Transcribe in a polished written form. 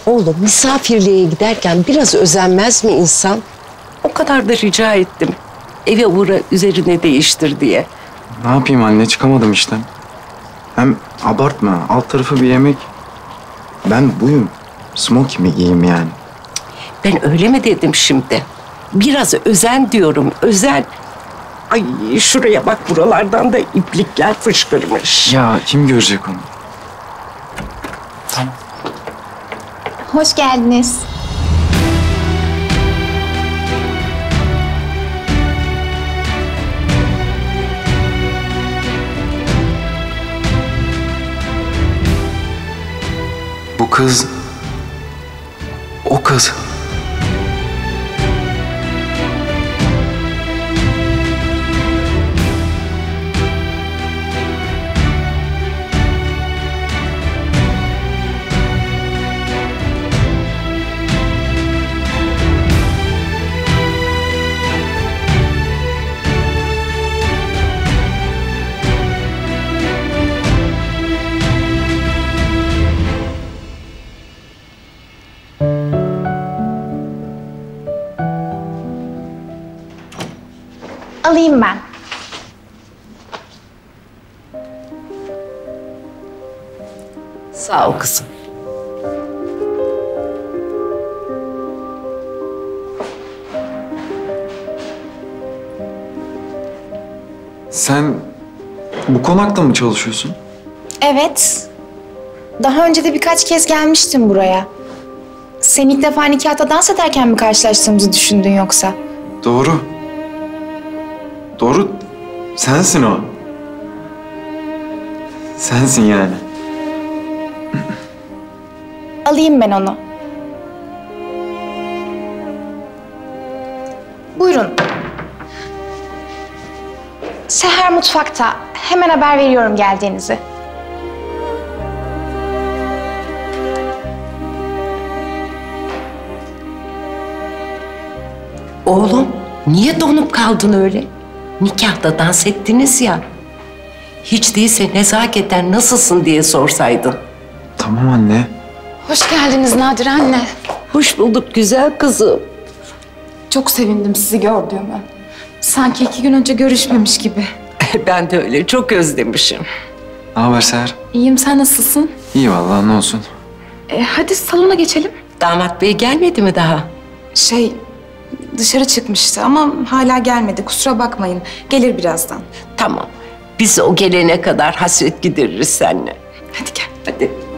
Oğlum misafirliğe giderken biraz özenmez mi insan? O kadar da rica ettim. Eve uğra, üzerine değiştir diye. Ne yapayım anne, çıkamadım işte. Hem abartma, alt tarafı bir yemek. Ben buyum. Smoky mi giyeyim yani? Ben öyle mi dedim şimdi? Biraz özen diyorum, özen. Ay şuraya bak, buralardan da iplikler fışkırmış. Ya kim görecek onu? Tamam. Hoş geldiniz. Bu kız... O kız. Alayım ben. Sağ ol kızım. Sen bu konakta mı çalışıyorsun? Evet. Daha önce de birkaç kez gelmiştim buraya. Sen ilk defa nikahta dans ederken mi karşılaştığımızı düşündün yoksa? Doğru. Doğru. Sensin o. Sensin yani. Alayım ben onu. Buyurun. Seher mutfakta. Hemen haber veriyorum geldiğinizi. Oğlum, niye donup kaldın öyle? Nikahta dans ettiniz ya. Hiç değilse nezaketen nasılsın diye sorsaydın. Tamam anne. Hoş geldiniz Nadir anne. Hoş bulduk güzel kızım. Çok sevindim sizi gördüğüme. Sanki 2 gün önce görüşmemiş gibi. Ben de öyle, çok özlemişim. Ne haber Seher? İyiyim, sen nasılsın? İyi vallahi, ne olsun. Hadi salona geçelim. Damat bey gelmedi mi daha? Dışarı çıkmıştı ama hala gelmedi. Kusura bakmayın. Gelir birazdan. Tamam, biz o gelene kadar hasret gideririz seninle. Hadi gel. Hadi.